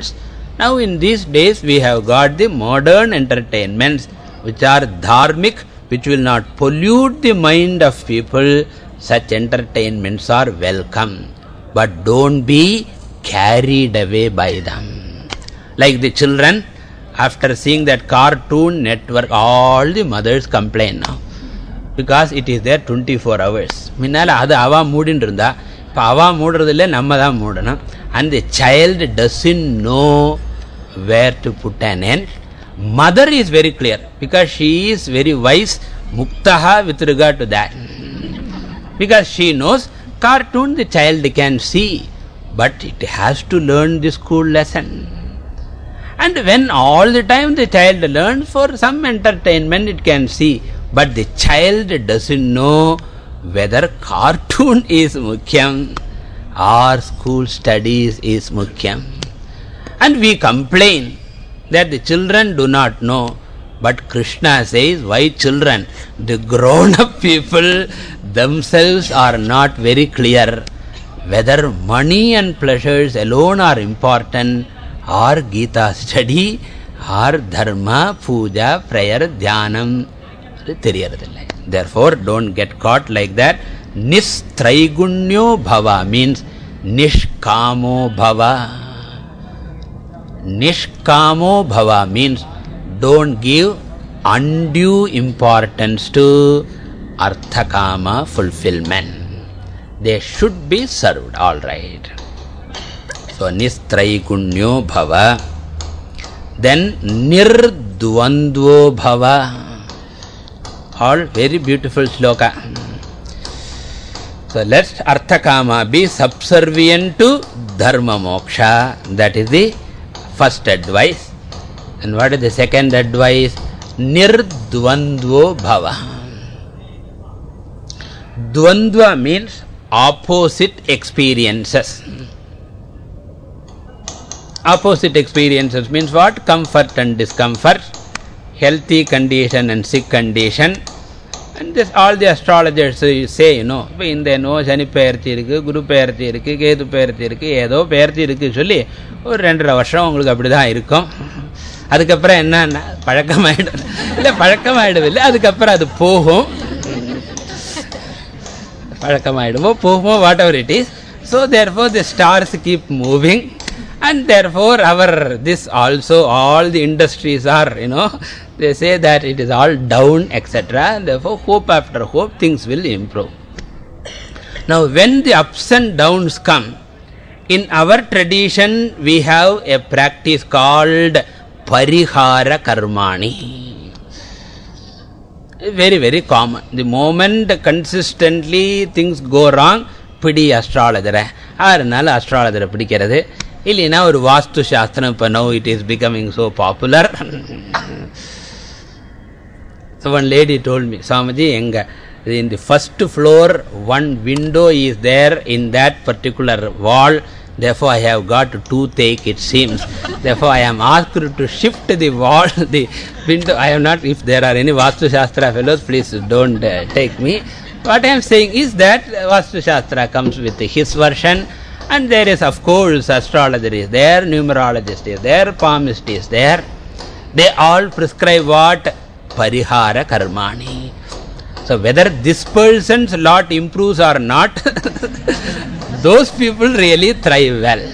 Now in these days we have got the modern entertainments which are dharmic, which will not pollute the mind of people. Such entertainments are welcome, but don't be carried away by them. Like the children, after seeing that Cartoon Network, all the mothers complain now, because it is there 24 hours. Minnala adu ava moodindirundha, ipa ava moodradilla namma dhaan moodana, and the child doesn't know where to put an end. Mother is very clear, because she is very wise, muktaha with regard to that. Because she knows cartoon the child can see, but it has to learn the school lesson. And when all the time the child learns, for some entertainment it can see, but the child doesn't know whether cartoon is mukhyam or school studies is mukhyam. And we complain that the children do not know. But Krishna says, why children? The grown-up people themselves are not very clear whether money and pleasures alone are important, or Gita study, or dharma, puja, prayer, dhyanam. Therefore, don't get caught like that. Nistraigunyo bhava means nishkamo bhava. Nishkamo bhava means don't give undue importance to arthakama fulfillment. They should be served, all right. So, nistraigunyo bhava. Then, nirdvandvo bhava. All very beautiful sloka. So, let's arthakama be subservient to dharma moksha. That is the first advice. And what is the second advice? Nirdvandvo bhava. Dvandva means opposite experiences. Opposite experiences means what? Comfort and discomfort, healthy condition and sick condition. And this all the astrologers say, in the no Shani Perthi irukku, Guru Perthi irukku, Ketu Perthi irukku, Edo Perthi irukku solli ஒரு 2.5 வருஷம் உங்களுக்கு அப்படிதான் இருக்கும். அதுக்கப்புறம் என்ன பழக்கமாயிடும், இல்லை பழக்கமாயிடவில்லை, அதுக்கப்புறம் அது போகும், பழக்கமாயிடுமோ போகுமோ, whatever it is. So therefore the stars keep moving, and therefore this also, all the industries are, they say that it is all down, etc. Therefore hope after hope things will improve. Now when the ups and downs come, in our tradition we have a practice called parihara karmani. Very, very common. The moment consistently things go wrong, pidi astrologer. Aranala astrologer pidikkirathu. Illina or vastu shastram, now it is becoming so popular. So one lady told me, Swamiji, in the first floor, one window is there in that particular wall. Therefore, I have got toothache, it seems. Therefore, I am asked to shift the wall, the window. I am not, if there are any Vastu Shastra fellows, please don't take me. What I am saying is that Vastu Shastra comes with his version, and there is, of course, astrologer is there, numerologist is there, palmist is there. They all prescribe what? Parihara karmani. So whether this person's lot improves or not, those people really thrive well.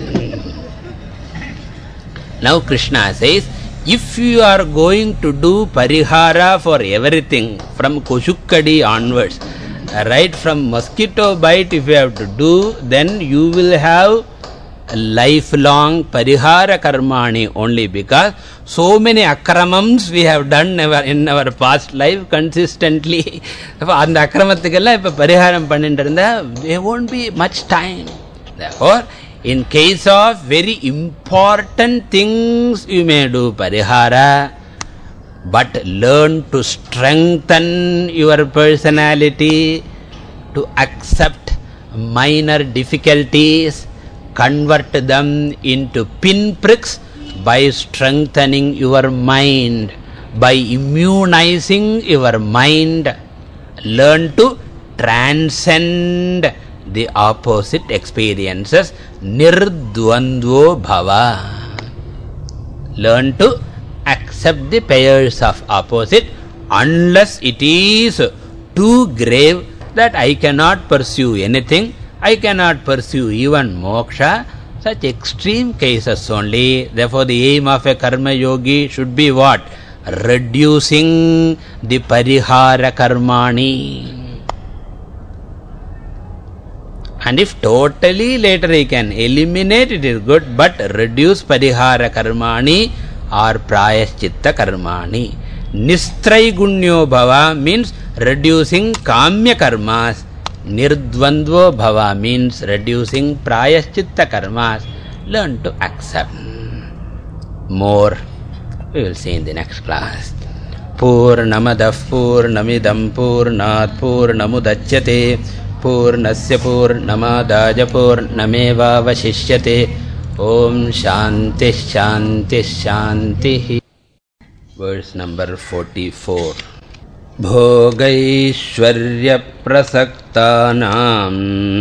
Now Krishna says, if you are going to do parihara for everything, from Koshukkadi onwards, right from mosquito bite if you have to do, then you will have a lifelong parihara karmani, only because so many akramams we have done in our past life consistently. And akramathikella ipa pariharam pannindrunda, there won't be much time. Therefore, in case of very important things, you may do parihara, but learn to strengthen your personality, to accept minor difficulties, convert them into pinpricks by strengthening your mind, by immunizing your mind. Learn to transcend the opposite experiences. Nirdvandvo bhava. Learn to accept the pairs of opposite unless it is too grave that I cannot pursue anything, I cannot pursue even moksha. Such extreme cases only. Therefore, the aim of a karma yogi should be what? Reducing the parihara karmani. And if totally later he can eliminate, it is good, but reduce parihara karmani or prayaschitta karmani. Nistraigunyo bhava means reducing kamya karmas. Nirdvandvo bhava means reducing prayaschitta karmas. Learn to accept. More we will see in the next class. Purnamadav purnamidam purnat purnamudachyate purnasya purnamadaja purnameva vashishyate. Om Shanti Shanti Shanti. Verse number 44. Bhogaishwarya prasaktanam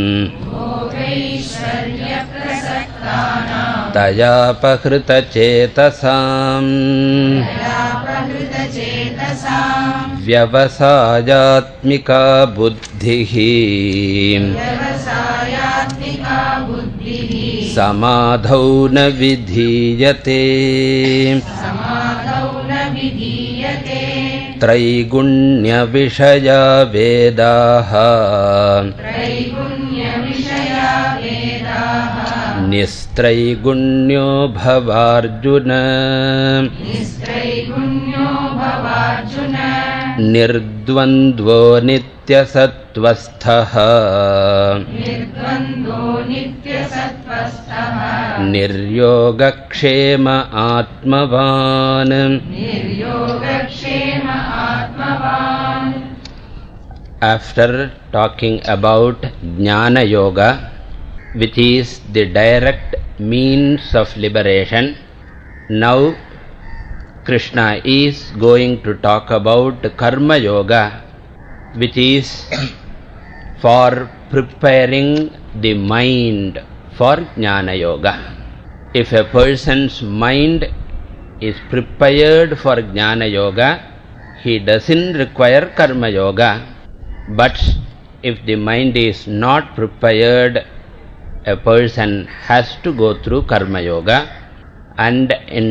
taya pahrita chetasam vyavasayatmika buddhihi samadhau na vidhiyate Traigunya Vishaya Vedaha Nistraigunyo Bhavarjuna Nirdvandvo Nitya Sattvasthaha Niryogakshema Atmavan. After talking about Jnana Yoga, which is the direct means of liberation, now Krishna is going to talk about Karma Yoga, which is for preparing the mind for Jnana Yoga. If a person's mind is prepared for Jnana Yoga, he doesn't require Karma Yoga. But if the mind is not prepared, a person has to go through Karma Yoga. And in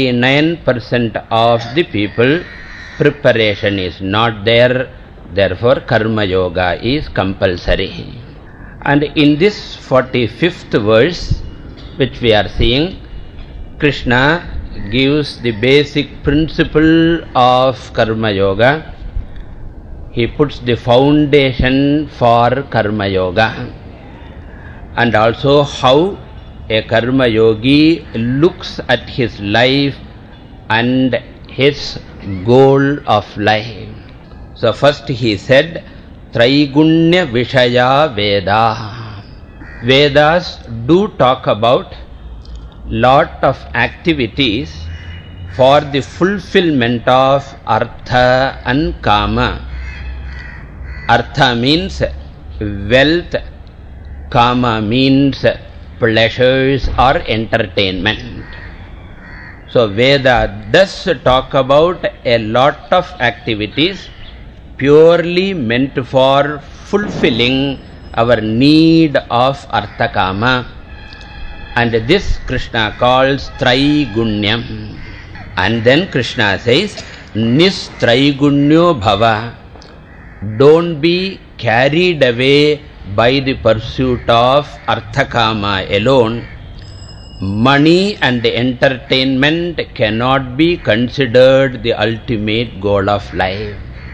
99% of the people, preparation is not there. Therefore, Karma Yoga is compulsory. And in this 45th verse, which we are seeing, Krishna gives the basic principle of Karma Yoga. He puts the foundation for Karma Yoga. And also how a Karma Yogi looks at his life and his goal of life. So first he said, Traigunya Vishaya Veda. Vedas do talk about lot of activities for the fulfillment of Artha and Kama. Artha means wealth, Kama means pleasures or entertainment. So Veda does talk about a lot of activities purely meant for fulfilling our need of Artha Kama. And this Krishna calls Traigunyam. And then Krishna says, Nistraigunyo Bhava. Don't be carried away by the pursuit of Artha Kama alone. Money and entertainment cannot be considered the ultimate goal of life.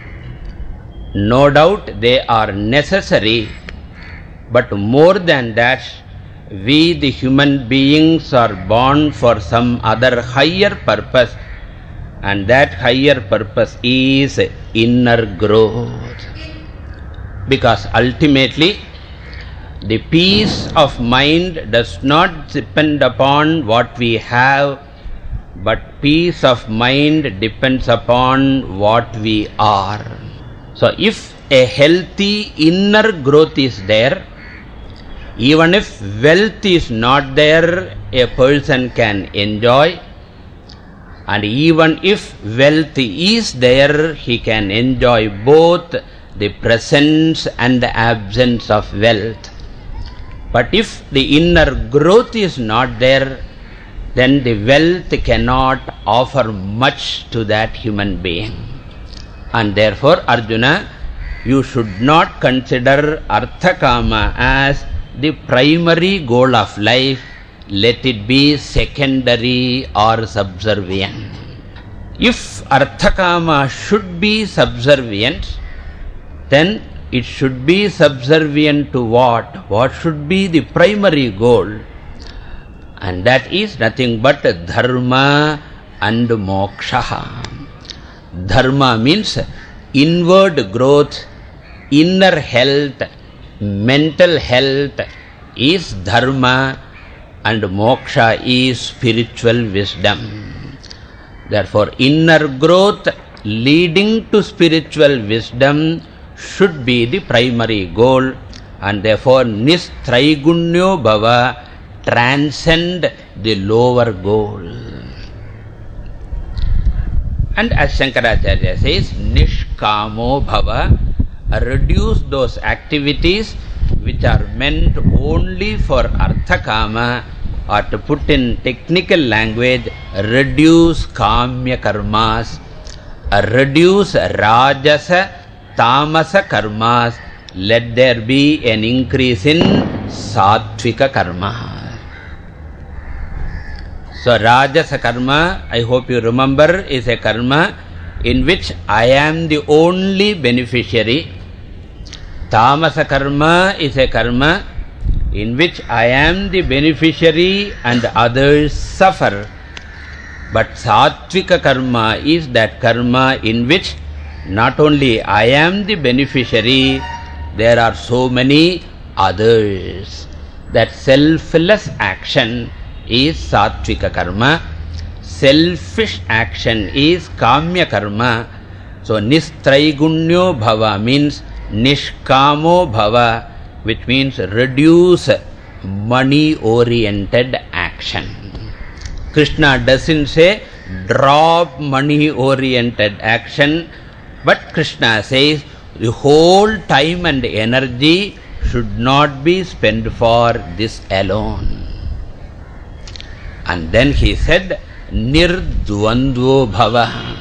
No doubt they are necessary, but more than that, we the human beings are born for some other higher purpose, and that higher purpose is inner growth. Because ultimately, the peace of mind does not depend upon what we have, but peace of mind depends upon what we are. So if a healthy inner growth is there, even if wealth is not there, a person can enjoy. And even if wealth is there, he can enjoy both the presence and the absence of wealth. But if the inner growth is not there, then the wealth cannot offer much to that human being. And therefore, Arjuna, you should not consider Arthakama as the primary goal of life. Let it be secondary or subservient. If Arthakama should be subservient, then it should be subservient to what? What should be the primary goal? And that is nothing but dharma and moksha. Dharma means inward growth, inner health, mental health is dharma, and moksha is spiritual wisdom. Therefore, inner growth leading to spiritual wisdom should be the primary goal, and therefore nistraigunyo bhava, transcend the lower goal. And as Shankaracharya says, nishkamo bhava, reduce those activities which are meant only for arthakama, or to put in technical language, reduce kamya karmas, reduce rajasa, tamasa karmas. Let there be an increase in sattvika karma. So rajasa karma, I hope you remember, is a karma in which I am the only beneficiary. Tamasa karma is a karma in which I am the beneficiary and others suffer. But sattvika karma is that karma in which not only I am the beneficiary, there are so many others. That selfless action is sattvika karma. Selfish action is kamya karma. So nistraigunyo bhava means nishkamo bhava, which means reduce money-oriented action. Krishna doesn't say drop money-oriented action, but Krishna says the whole time and energy should not be spent for this alone. And then he said, nirdvandvo bhava.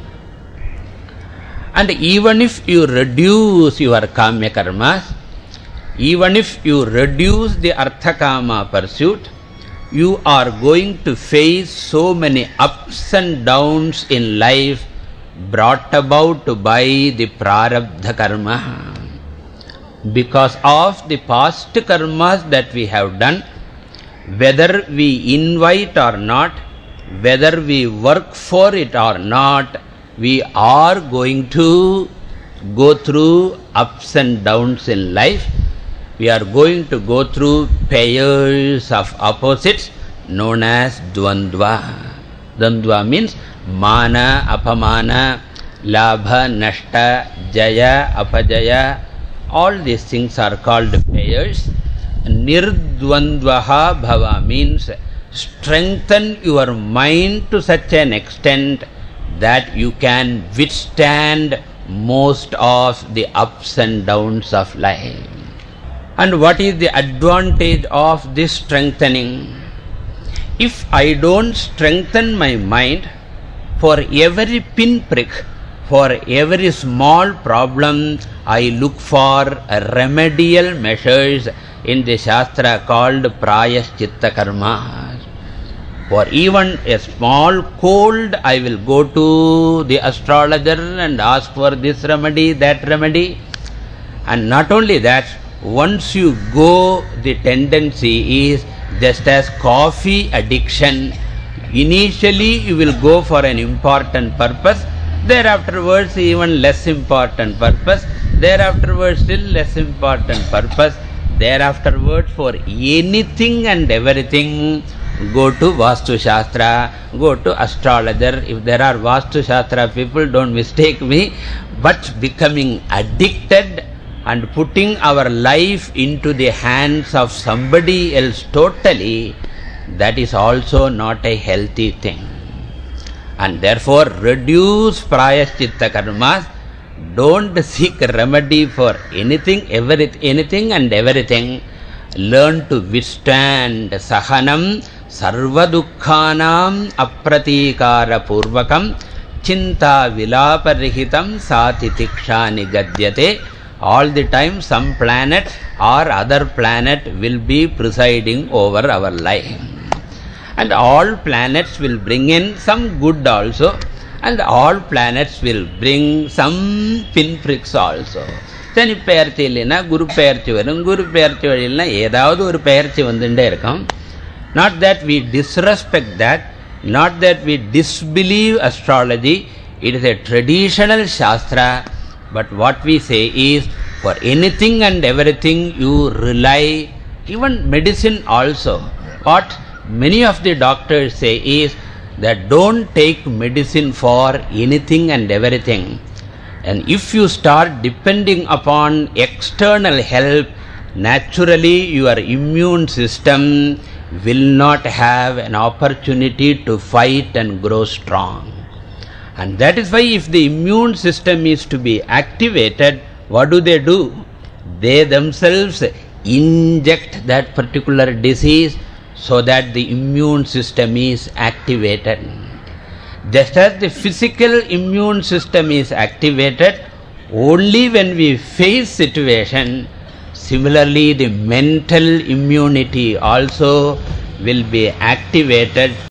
And even if you reduce your kamya karmas, even if you reduce the arthakama pursuit, you are going to face so many ups and downs in life brought about by the prarabdha karma. Because of the past karmas that we have done, whether we invite or not, whether we work for it or not, we are going to go through ups and downs in life. We are going to go through pairs of opposites known as dvandva. Dvandva means mana, apamana, labha, nashta, jaya, apajaya. All these things are called pairs. Nirdvandvaha bhava means strengthen your mind to such an extent that you can withstand most of the ups and downs of life. And what is the advantage of this strengthening? If I don't strengthen my mind, for every pinprick, for every small problem, I look for remedial measures in the Shastra called prayaschitta karma. For even a small cold, I will go to the astrologer and ask for this remedy, that remedy. And not only that, once you go, the tendency is just as coffee addiction. Initially, you will go for an important purpose. Thereafterwards, even less important purpose. Thereafterwards, still less important purpose. Thereafterwards, for anything and everything, go to Vastu Shastra, go to astrologer. If there are Vastu Shastra people, don't mistake me. But becoming addicted and putting our life into the hands of somebody else totally, that is also not a healthy thing. And therefore reduce prayaschitta karmas. Don't seek remedy for anything and everything. Learn to withstand sahanam sarvadukhanam apratikara purvakam chinta vilaparihitam satitiksha nigadyate. All the time some planet or other planet will be presiding over our life. And all planets will bring in some good also. And all planets will bring some pinpricks also. Sani payarchi illina guru payarchi varum, guru payarchi varilla edavadhu oru payarchi vandunde irukum. Not that we disrespect that, not that we disbelieve astrology. It is a traditional shastra, but what we say is, for anything and everything you rely, even medicine also. What many of the doctors say is that don't take medicine for anything and everything. And if you start depending upon external help, naturally your immune system will not have an opportunity to fight and grow strong. And that is why if the immune system is to be activated, what do? They themselves inject that particular disease so that the immune system is activated. Just as the physical immune system is activated only when we face situation, similarly the mental immunity also will be activated